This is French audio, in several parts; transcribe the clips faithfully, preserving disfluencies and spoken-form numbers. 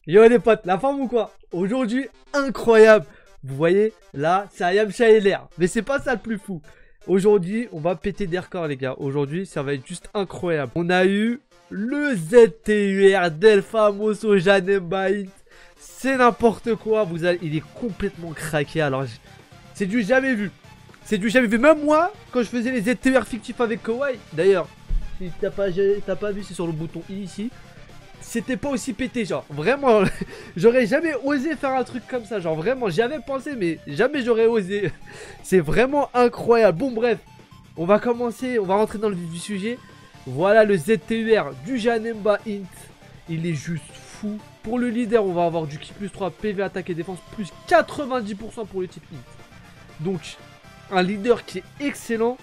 Yo les potes, la forme ou quoi? Aujourd'hui, incroyable. Vous voyez, là, c'est un Yamcha et l'air. Mais c'est pas ça le plus fou. Aujourd'hui, on va péter des records, les gars. Aujourd'hui, ça va être juste incroyable. On a eu le Z T U R del famoso Janemba Int. C'est n'importe quoi. Vous allez... Il est complètement craqué. Alors, c'est du jamais vu. C'est du jamais vu. Même moi, quand je faisais les Z T U R fictifs avec Kawaii, d'ailleurs, si t'as pas, t'as pas vu, c'est sur le bouton I ici. C'était pas aussi pété, genre vraiment. J'aurais jamais osé faire un truc comme ça, genre vraiment j'y avais pensé mais jamais j'aurais osé. C'est vraiment incroyable. Bon bref, on va commencer, on va rentrer dans le vif du sujet. Voilà le Z T U R du Janemba Int. Il est juste fou. Pour le leader, on va avoir du ki plus trois, P V, attaque et défense, plus quatre-vingt-dix pour cent pour le type Int. Donc un leader qui est excellent.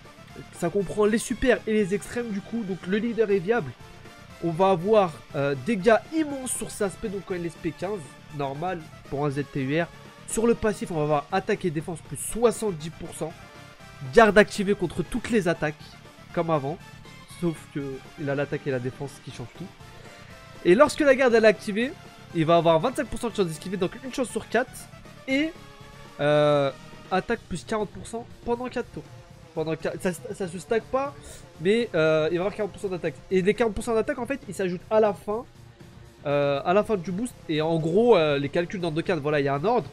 Ça comprend les super et les extrêmes du coup, donc le leader est viable. On va avoir euh, dégâts immenses sur cet aspect, donc L S P quinze, normal pour un Z T U R. Sur le passif, on va avoir attaque et défense plus soixante-dix pour cent. Garde activée contre toutes les attaques, comme avant. Sauf que il a l'attaque et la défense qui changent tout. Et lorsque la garde elle est activée, il va avoir vingt-cinq pour cent de chance d'esquiver, donc une chance sur quatre. Et euh, attaque plus quarante pour cent pendant quatre tours. Pendant ça, ça se stack pas, mais euh, il va avoir quarante pour cent d'attaque. Et les quarante pour cent d'attaque, en fait, ils s'ajoutent à la fin, euh, à la fin du boost. Et en gros, euh, les calculs dans deux cas, voilà, il y a un ordre.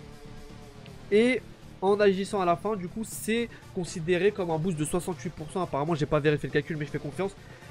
Et en agissant à la fin, du coup, c'est considéré comme un boost de soixante-huit pour cent. Apparemment, j'ai pas vérifié le calcul, mais je fais confiance.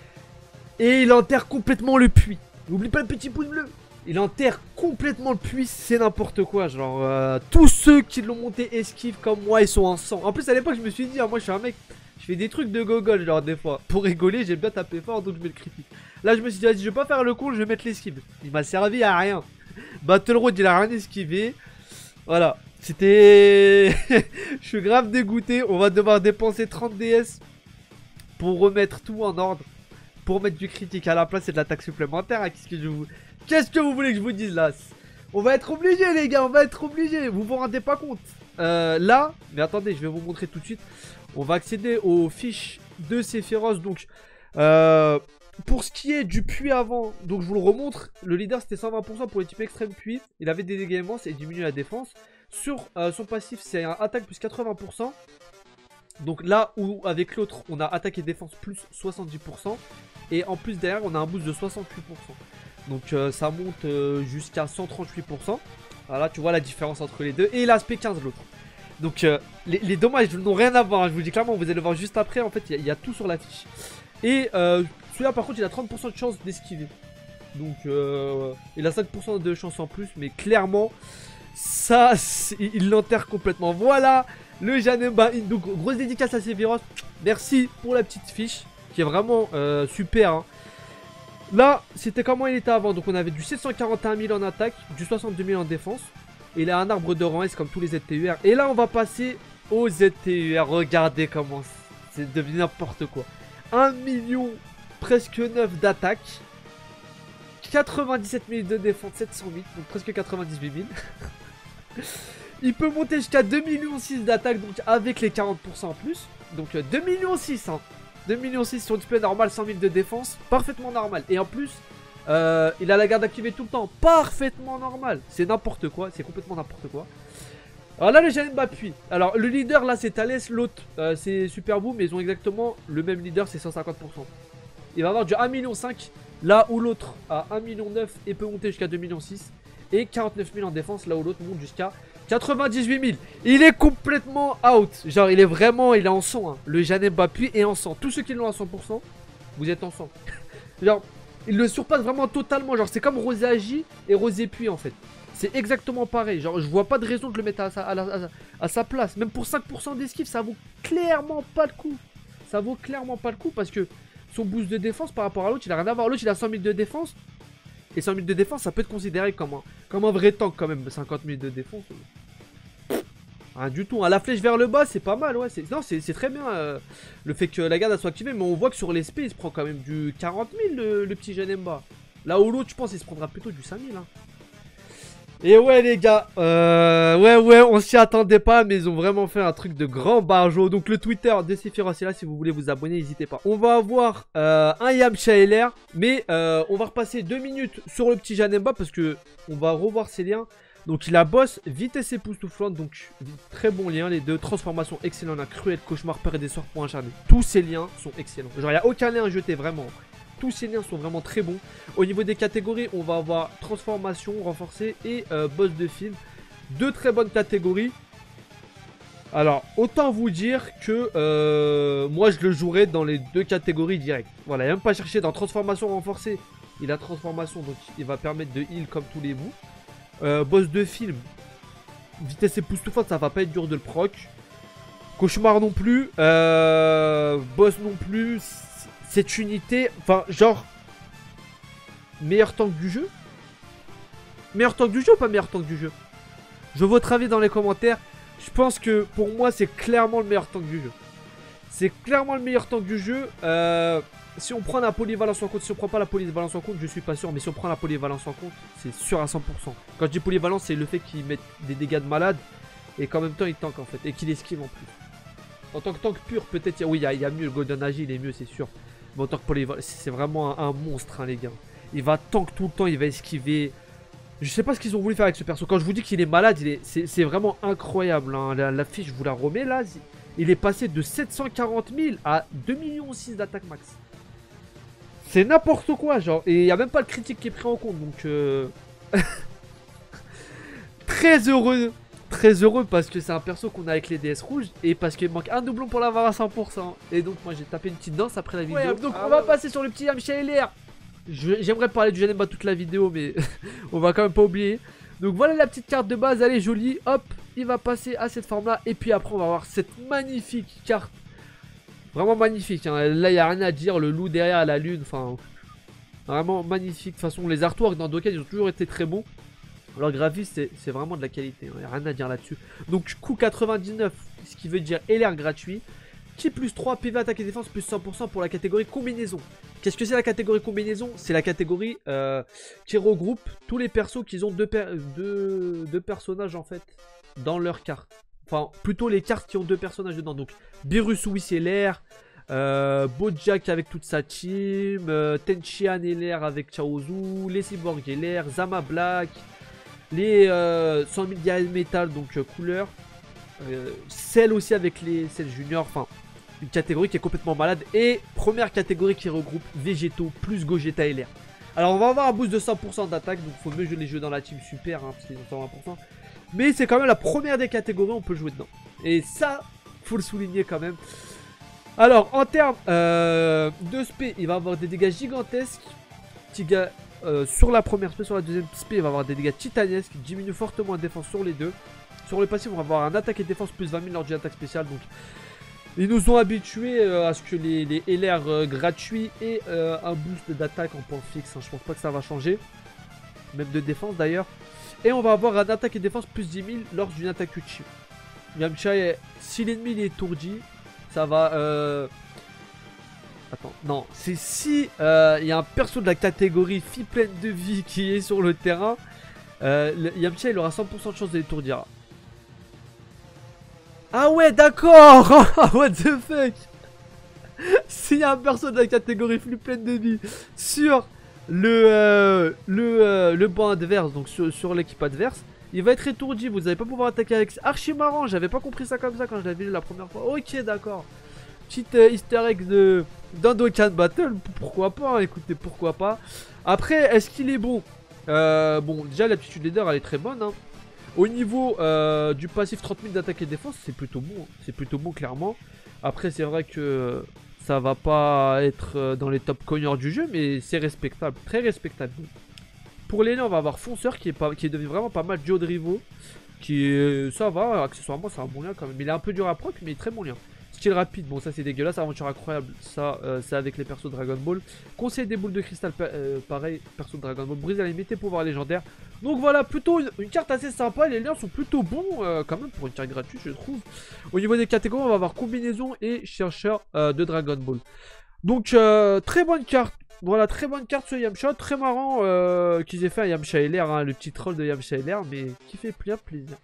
Et il enterre complètement le puits. N'oublie pas le petit pouce bleu. Il enterre complètement le puits, c'est n'importe quoi. Genre, euh, tous ceux qui l'ont monté esquive comme moi, ils sont en sang. En plus, à l'époque, je me suis dit, hein, moi, je suis un mec, je fais des trucs de gogol, genre, des fois. Pour rigoler, j'aime bien taper fort, donc je mets le critique. Là, je me suis dit, vas-y, je vais pas faire le con, je vais mettre l'esquive. Il m'a servi à rien. Battle Road, il a rien esquivé. Voilà. C'était... Je suis grave dégoûté. On va devoir dépenser trente D S pour remettre tout en ordre. Pour mettre du critique à la place et de l'attaque supplémentaire. Hein, Qu'est-ce que je vous... Qu'est-ce que vous voulez que je vous dise là? On va être obligé les gars, on va être obligé. Vous vous rendez pas compte euh, Là, mais attendez, je vais vous montrer tout de suite. On va accéder aux fiches de Sephiroth. Donc, euh, pour ce qui est du puits avant, donc je vous le remontre. Le leader c'était cent vingt pour cent pour les types extrême puits. Il avait des dégâts immenses et diminue la défense. Sur euh, son passif, c'est un attaque plus quatre-vingts pour cent. Donc là où avec l'autre, on a attaque et défense plus soixante-dix pour cent. Et en plus derrière, on a un boost de soixante-huit pour cent. Donc euh, ça monte euh, jusqu'à cent trente-huit pour cent. Voilà, tu vois la différence entre les deux. Et l'aspect quinze l'autre. Donc euh, les, les dommages n'ont rien à voir. Hein, je vous le dis clairement, vous allez le voir juste après. En fait, il y, y a tout sur la fiche. Et euh, celui-là, par contre, il a trente pour cent de chance d'esquiver. Donc euh, il a cinq pour cent de chance en plus. Mais clairement, ça, il l'enterre complètement. Voilà le Janemba Int. Donc grosse dédicace à Sephiroth. Merci pour la petite fiche. Qui est vraiment euh, super. Hein. Là, c'était comment il était avant. Donc on avait du sept cent quarante et un mille en attaque, du soixante-deux mille en défense. Et il a un arbre de rang S comme tous les Z T U R. Et là, on va passer au Z T U R. Regardez comment c'est devenu n'importe quoi. un million presque neuf d'attaque. quatre-vingt-dix-sept mille de défense, sept cent huit. Donc presque quatre-vingt-dix-huit mille. Il peut monter jusqu'à deux millions six d'attaque. Donc avec les quarante pour cent en plus. Donc deux millions six hein. deux millions six sur display normal, cent mille de défense, parfaitement normal. Et en plus, euh, il a la garde activée tout le temps, parfaitement normal. C'est n'importe quoi, c'est complètement n'importe quoi. Alors là, le Janemba puits. Alors le leader là, c'est Thalès, l'autre euh, c'est Super Boom, mais ils ont exactement le même leader, c'est cent cinquante pour cent. Il va avoir du un million cinq, là où l'autre a un million neuf et peut monter jusqu'à deux millions six. Et quarante-neuf mille en défense, là où l'autre monte jusqu'à quatre-vingt-dix-huit mille. Il est complètement out. Genre il est vraiment, il est en sang hein. Le Janemba puits est en sang. Tous ceux qui l'ont à cent pour cent, vous êtes en sang. Genre il le surpasse vraiment totalement. Genre c'est comme Rosé Agi et Rosé Puits en fait. C'est exactement pareil. Genre je vois pas de raison de le mettre à sa, à la, à, à sa place. Même pour cinq pour cent d'esquive, ça vaut clairement pas le coup. Ça vaut clairement pas le coup parce que son boost de défense par rapport à l'autre, il a rien à voir. L'autre il a cent mille de défense. Et cent mille de défense, ça peut être considéré comme un, comme un vrai tank quand même. cinquante mille de défense. Rien du tout. Hein. La flèche vers le bas, c'est pas mal. Ouais. Non, c'est très bien euh, le fait que la garde elle soit activée. Mais on voit que sur l'S P, il se prend quand même du quarante mille le, le petit Janemba. Là où l'autre, je pense, il se prendra plutôt du cinq mille. Hein. Et ouais les gars, euh, ouais ouais on s'y attendait pas mais ils ont vraiment fait un truc de grand barjo. Donc le Twitter de Sephiroth est là, si vous voulez vous abonner n'hésitez pas. On va avoir euh, un Yamcha L R, mais euh, on va repasser deux minutes sur le petit Janemba parce que on va revoir ses liens. Donc il a boss, vitesse époustouflante, donc très bon lien les deux. Transformation excellente, un cruel cauchemar, père et des sorts pour acharner. Tous ces liens sont excellents, genre il n'y a aucun lien à jeter vraiment. Tous ces liens sont vraiment très bons. Au niveau des catégories, on va avoir transformation renforcée et euh, boss de film. Deux très bonnes catégories. Alors, autant vous dire que euh, moi, je le jouerai dans les deux catégories directes. Voilà, il n'y a même pas cherché dans transformation renforcée. Il a transformation, donc il va permettre de heal comme tous les bouts. Euh, boss de film, vitesse époustouflante, ça va pas être dur de le proc. Cauchemar non plus. Euh, boss non plus. Cette unité, enfin genre meilleur tank du jeu. Meilleur tank du jeu ou pas meilleur tank du jeu? Je veux votre avis dans les commentaires. Je pense que pour moi c'est clairement le meilleur tank du jeu. C'est clairement le meilleur tank du jeu. euh, Si on prend la polyvalence en compte, si on prend pas la polyvalence en compte, je suis pas sûr. Mais si on prend la polyvalence en compte, c'est sûr à cent pour cent. Quand je dis polyvalence, c'est le fait qu'il mette des dégâts de malade et qu'en même temps il tank en fait. Et qu'il esquive en plus. En tant que tank pur, peut-être, oui, il y, y a mieux. Le Golden Age, il est mieux, c'est sûr. Mais en tant que polyvalence, c'est vraiment un, un monstre, hein, les gars. Il va tank tout le temps, il va esquiver. Je sais pas ce qu'ils ont voulu faire avec ce perso. Quand je vous dis qu'il est malade, c'est vraiment incroyable. Hein. La, la fiche, je vous la remets là. Il est passé de sept cent quarante mille à deux virgule six millions d'attaque max. C'est n'importe quoi, genre. Et il n'y a même pas le critique qui est pris en compte. Donc, euh... très heureux. Très heureux parce que c'est un perso qu'on a avec les D S rouges. Et parce qu'il manque un doublon pour l'avoir à cent pour cent. Et donc, moi, j'ai tapé une petite danse après la vidéo. Ouais, donc, ah, on va ouais. passer sur le petit Yamcha L R. J'aimerais parler du Janemba toute la vidéo, mais on va quand même pas oublier. Donc voilà la petite carte de base, elle est jolie. Hop, il va passer à cette forme là. Et puis après on va avoir cette magnifique carte. Vraiment magnifique, hein. Là il n'y a rien à dire, le loup derrière la lune. Enfin, vraiment magnifique. De toute façon les artworks dans Dokkan ils ont toujours été très bons. Leur graphisme c'est vraiment de la qualité, il n'y a rien à dire là-dessus. Donc coût quatre-vingt-dix-neuf, ce qui veut dire L R gratuit. Qui plus trois, P V, attaque et défense, plus cent pour cent pour la catégorie combinaison. Qu'est-ce que c'est la catégorie combinaison? C'est la catégorie euh, qui regroupe tous les persos qui ont deux, per deux, deux personnages en fait dans leur carte. Enfin, plutôt les cartes qui ont deux personnages dedans. Donc, Beerus Whis et l'air, euh, Bojack avec toute sa team, euh, Tenchian et l'air avec Chaozu, les Cyborgs et l'air, Zama Black, les euh, cent mille Dial Metal, donc euh, couleur. Euh, celle aussi avec les celles juniors, enfin une catégorie qui est complètement malade. Et première catégorie qui regroupe végétaux plus Gogeta L R. Alors on va avoir un boost de cent pour cent d'attaque, donc faut mieux jouer les jeux dans la team super, hein, parce qu'ils ont cent vingt pour cent. Mais c'est quand même la première des catégories, on peut jouer dedans. Et ça, faut le souligner quand même. Alors en termes euh, de spé, il va avoir des dégâts gigantesques. Tiga, euh, sur la première spé, sur la deuxième spé, il va avoir des dégâts titanesques, qui diminuent fortement la défense sur les deux. Sur le passif, on va avoir un attaque et défense plus vingt mille lors d'une attaque spéciale. Donc, ils nous ont habitués euh, à ce que les, les L R euh, gratuits aient euh, un boost d'attaque en point fixe. Hein. Je pense pas que ça va changer. Même de défense d'ailleurs. Et on va avoir un attaque et défense plus dix mille lors d'une attaque ultime. Yamcha, si l'ennemi est étourdi, ça va... Euh... Attends, non. C'est si il euh, y a un perso de la catégorie fille pleine de vie qui est sur le terrain. Euh, le, Yamcha, il aura cent pour cent de chance de l'étourdir. Ah ouais, d'accord. What the fuck. S'il y a un perso de la catégorie plus pleine de vie sur le euh, le, euh, le banc adverse, donc sur, sur l'équipe adverse, il va être étourdi. Vous n'allez pas pouvoir attaquer avec... Archi marrant, j'avais pas compris ça comme ça quand je l'avais vu la première fois. Ok, d'accord. Petite euh, easter egg de d'un Dokkan Battle, pourquoi pas, hein, écoutez, pourquoi pas. Après, est-ce qu'il est bon? euh, Bon, déjà l'aptitude leader, elle est très bonne, hein. Au niveau euh, du passif trente mille d'attaque et défense, c'est plutôt bon. Hein. C'est plutôt bon, clairement. Après, c'est vrai que ça va pas être dans les top cogneurs du jeu, mais c'est respectable. Très respectable. Pour l'aîné, on va avoir Fonceur qui est, pas, qui est devenu vraiment pas mal. Joe de Rivo, qui est, ça va, accessoirement, c'est un bon lien quand même. Il est un peu dur à proc, mais il est très bon lien. Style rapide, bon ça c'est dégueulasse, aventure incroyable, ça euh, c'est avec les persos de Dragon Ball. Conseil des boules de cristal, euh, pareil, perso de Dragon Ball, brise à la limite et pouvoir légendaire. Donc voilà, plutôt une, une carte assez sympa, les liens sont plutôt bons euh, quand même pour une carte gratuite je trouve. Au niveau des catégories, on va avoir combinaison et chercheur euh, de Dragon Ball. Donc euh, très bonne carte, Voilà, très bonne carte ce Yamcha, très marrant euh, qu'ils aient fait un Yamcha L R, hein, le petit troll de Yamcha L R, mais qui fait bien plaisir.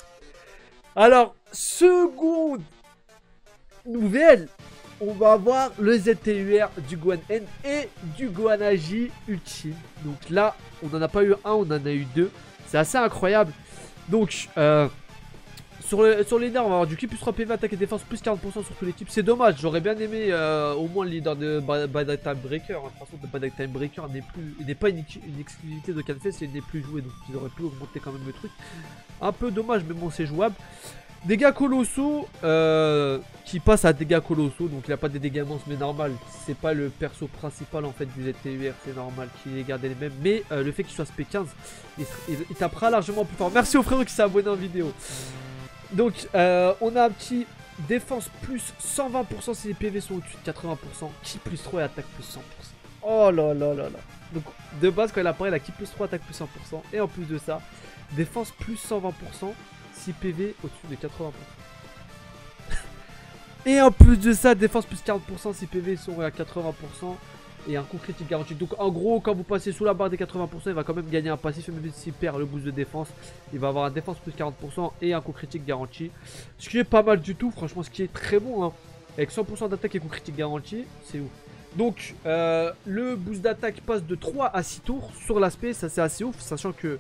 Alors, seconde nouvelle, on va avoir le Z T U R du Gohan N et du Gohan Agi Ultime. Donc là, on n'en a pas eu un, on en a eu deux. C'est assez incroyable. Donc, euh, sur, le, sur les leaders, on va avoir du ki plus trois P V, attaque et défense, plus quarante pour cent sur tous les types. C'est dommage, j'aurais bien aimé euh, au moins le leader de Bad Time Breaker. Hein. De toute façon, de Bad Time Breaker n'est pas une, une exclusivité de Canfest, il n'est plus joué. Donc, ils auraient pu augmenter quand même le truc. Un peu dommage, mais bon, c'est jouable. Dégâts colossaux euh, qui passe à dégâts colossaux, donc il n'a pas des dégâts immenses, mais normal, c'est pas le perso principal en fait du Z T U R, c'est normal qu'il ait gardé les mêmes, mais euh, le fait qu'il soit S P quinze, il, il, il tapera largement plus fort. Merci au frérot qui s'est abonné en vidéo. Donc euh, on a un petit défense plus cent vingt pour cent si les P V sont au-dessus de quatre-vingts pour cent, ki plus trois et attaque plus cent pour cent. Oh là là là là. Donc de base quand il apparaît, la ki plus trois, attaque plus cent pour cent, et en plus de ça, défense plus cent vingt pour cent. si P V au-dessus de quatre-vingts pour cent. Et en plus de ça, défense plus quarante pour cent si P V sont à quatre-vingts pour cent. Et un coup critique garanti. Donc en gros, quand vous passez sous la barre des quatre-vingts pour cent, il va quand même gagner un passif. Même s'il perd le boost de défense, il va avoir un défense plus quarante pour cent et un coup critique garanti. Ce qui est pas mal du tout, franchement, ce qui est très bon. Hein. Avec cent pour cent d'attaque et coup critique garanti, c'est ouf. Donc euh, le boost d'attaque passe de trois à six tours sur l'aspect. Ça c'est assez ouf, sachant que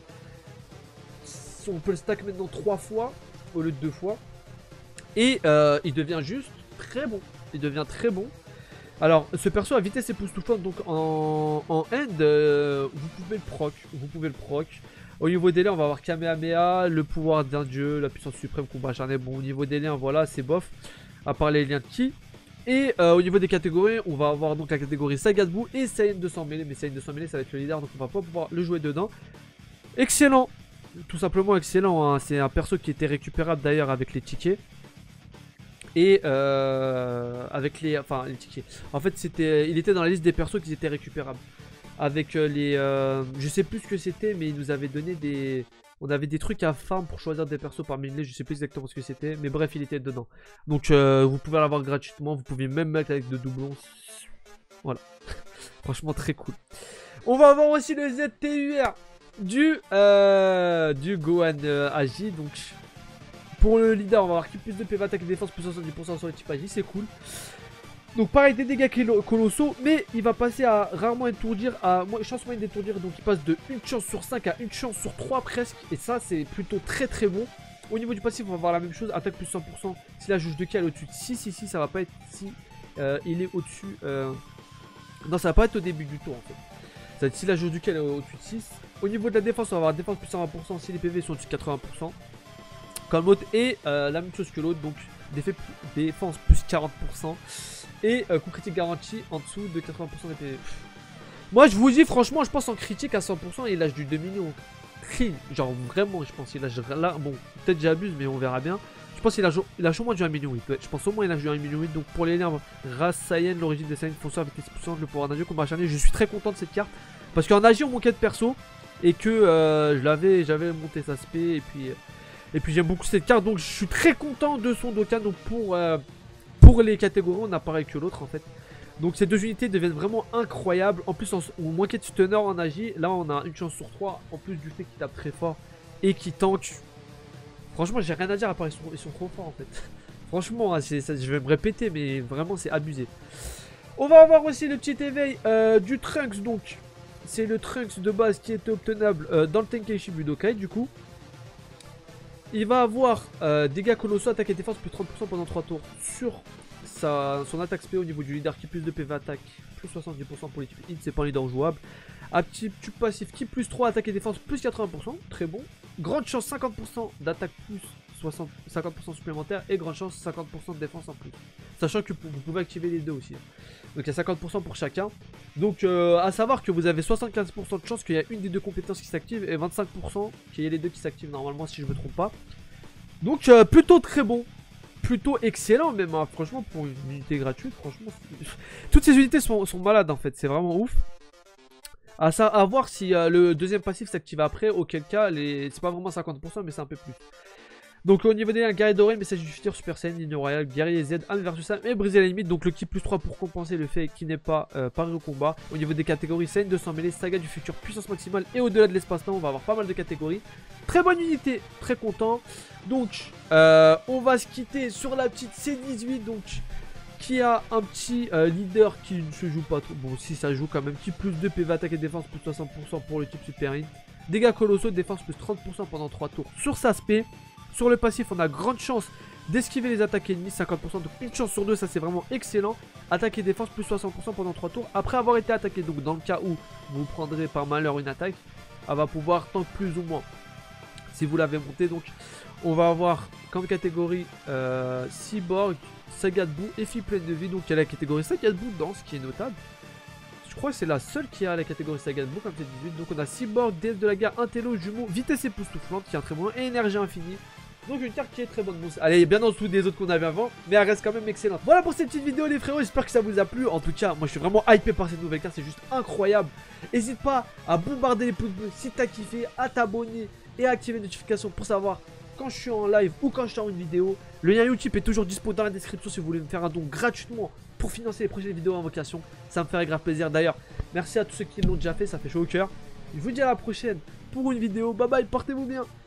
on peut le stack maintenant trois fois au lieu de deux fois. Et euh, il devient juste très bon. Il devient très bon. Alors, ce perso a vitesse époustouflante. Donc en, en end, euh, vous pouvez le proc. Vous pouvez le proc. Au niveau des liens, on va avoir Kamehameha, le pouvoir d'un dieu, la puissance suprême, combat acharné. Bon, au niveau des liens, voilà, c'est bof. À part les liens de ki. Et euh, au niveau des catégories, on va avoir donc la catégorie Sagatbu et Saiyan deux cents mêlée. Mais Saiyan deux cents mêlée, ça va être le leader. Donc on va pas pouvoir le jouer dedans. Excellent. Tout simplement excellent, hein. C'est un perso qui était récupérable d'ailleurs avec les tickets. Et euh, avec les... Enfin, les tickets. En fait, c'était, il était dans la liste des persos qui étaient récupérables. Avec les... Euh, je sais plus ce que c'était, mais il nous avait donné des... On avait des trucs à farm pour choisir des persos parmi les... Je sais plus exactement ce que c'était, mais bref, il était dedans. Donc, euh, vous pouvez l'avoir gratuitement. Vous pouvez même mettre avec de doublons. Voilà. Franchement, très cool. On va avoir aussi le Z T U R. Du, euh, du Gohan euh, Agi. Donc pour le leader on va avoir qui plus de P V, attaque et défense plus soixante-dix pour cent sur le type Agi, c'est cool. Donc pareil, des dégâts colossaux, mais il va passer à rarement étourdir, à chance moyenne d'étourdir. Donc il passe de une chance sur cinq à une chance sur trois presque. Et ça c'est plutôt très très bon. Au niveau du passif on va avoir la même chose, attaque plus cent pour cent si la jauge de ki est au-dessus de six. Ici ça va pas être si euh, il est au-dessus euh... Non, ça va pas être au début du tour en fait. Ça va être si la jauge du ki est au-dessus de six. Au niveau de la défense, on va avoir défense plus cent vingt pour cent si les P V sont au-dessus de quatre-vingts pour cent. Comme l'autre, et euh, la même chose que l'autre, donc défense plus quarante pour cent. Et euh, coup critique garanti en dessous de quatre-vingts pour cent des P V. Moi, je vous dis, franchement, je pense en critique à cent pour cent, il lâche du deux millions. Genre, vraiment, je pense qu'il lâche là. Bon, peut-être j'abuse, mais on verra bien. Je pense qu'il lâche, il lâche au moins du un million huit. Ouais, je pense au moins il lâche du un million huit. Donc, pour les liens, race Saiyan, l'origine des Saiyan, fonceur avec l'expulsion, le pouvoir d'un dieu, combat acharné. Je suis très content de cette carte. Parce qu'en Agi, on manquait de perso. Et que euh, je l'avais, j'avais monté sa spé. Et puis, et puis j'aime beaucoup cette carte. Donc, je suis très content de son Dokkan. Donc, pour, euh, pour les catégories, on n'a pareil que l'autre en fait. Donc ces deux unités deviennent vraiment incroyables. En plus, on, on manquait de stunner en Agi. Là, on a une chance sur trois. En plus du fait qu'il tape très fort et qu'il tank. Franchement, j'ai rien à dire à part ils sont, ils sont trop forts en fait. Franchement, ça, je vais me répéter, mais vraiment, c'est abusé. On va avoir aussi le petit éveil euh, du Trunks. Donc, c'est le Trunks de base qui était obtenable euh, dans le Tenkaichi Budokai. Du coup, il va avoir euh, dégâts colossaux, attaque et défense plus trente pour cent pendant trois tours sur sa, son attaque spé au niveau du leader qui plus de P V attaque, plus soixante-dix pour cent pour les types hit, c'est pas un leader jouable. Un petit tube passif qui plus trois attaque et défense plus quatre-vingts pour cent, très bon. Grande chance cinquante pour cent d'attaque plus soixante, cinquante pour cent supplémentaire et grande chance cinquante pour cent de défense en plus. Sachant que vous pouvez activer les deux aussi. Donc il y a cinquante pour cent pour chacun. Donc euh, à savoir que vous avez soixante-quinze pour cent de chance qu'il y a une des deux compétences qui s'active et vingt-cinq pour cent qu'il y ait les deux qui s'activent normalement si je me trompe pas. Donc euh, plutôt très bon. Plutôt excellent même, hein. Franchement pour une unité gratuite, franchement toutes ces unités sont, sont malades en fait, c'est vraiment ouf. À, ça, à voir si euh, le deuxième passif s'active après, auquel cas les... c'est pas vraiment cinquante pour cent mais c'est un peu plus. Donc au niveau des liens, guerrier doré, message du futur, Super Saiyan, ligne royale, guerrier Z, Âme versus âme et briser la limite. Donc le ki plus trois pour compenser le fait qu'il n'est pas euh, paré au combat. Au niveau des catégories, Saiyan deux cents mêlée, saga du futur, puissance maximale et au-delà de l'espace-temps, on va avoir pas mal de catégories. Très bonne unité, très content. Donc euh, on va se quitter sur la petite C dix-huit, donc qui a un petit euh, leader qui ne se joue pas trop. Bon, si ça joue quand même, qui plus deux P V attaque et défense, plus soixante pour cent pour le type Super Int. Dégâts colossaux, défense plus trente pour cent pendant trois tours sur sa spé. Sur le passif, on a grande chance d'esquiver les attaques ennemies, cinquante pour cent. Donc une chance sur deux, ça c'est vraiment excellent. Attaque et défense plus soixante pour cent pendant trois tours. Après avoir été attaqué, donc dans le cas où vous prendrez par malheur une attaque, elle va pouvoir tank plus ou moins. Si vous l'avez monté, donc on va avoir comme catégorie euh, Cyborg, Saga de boue et fille pleine de vie. Donc il y a la catégorie Saga de boue dans ce qui est notable. Je crois que c'est la seule qui a la catégorie Saga de boue comme c'est dix-huit. Donc on a Cyborg, déesse de la guerre, intello, jumeau, vitesse époustouflante qui est un très bon et énergie infinie. Donc une carte qui est très bonne. Bon, elle est bien en dessous des autres qu'on avait avant, mais elle reste quand même excellente. Voilà pour cette petite vidéo les frérots, j'espère que ça vous a plu. En tout cas, moi je suis vraiment hypé par cette nouvelle carte, c'est juste incroyable. N'hésite pas à bombarder les pouces bleus si t'as kiffé, à t'abonner et à activer les notifications pour savoir quand je suis en live ou quand je sors une vidéo. Le lien YouTube est toujours dispo dans la description si vous voulez me faire un don gratuitement pour financer les prochaines vidéos invocation. Ça me ferait grave plaisir. D'ailleurs, merci à tous ceux qui l'ont déjà fait, ça fait chaud au cœur. Je vous dis à la prochaine pour une vidéo. Bye bye, portez-vous bien.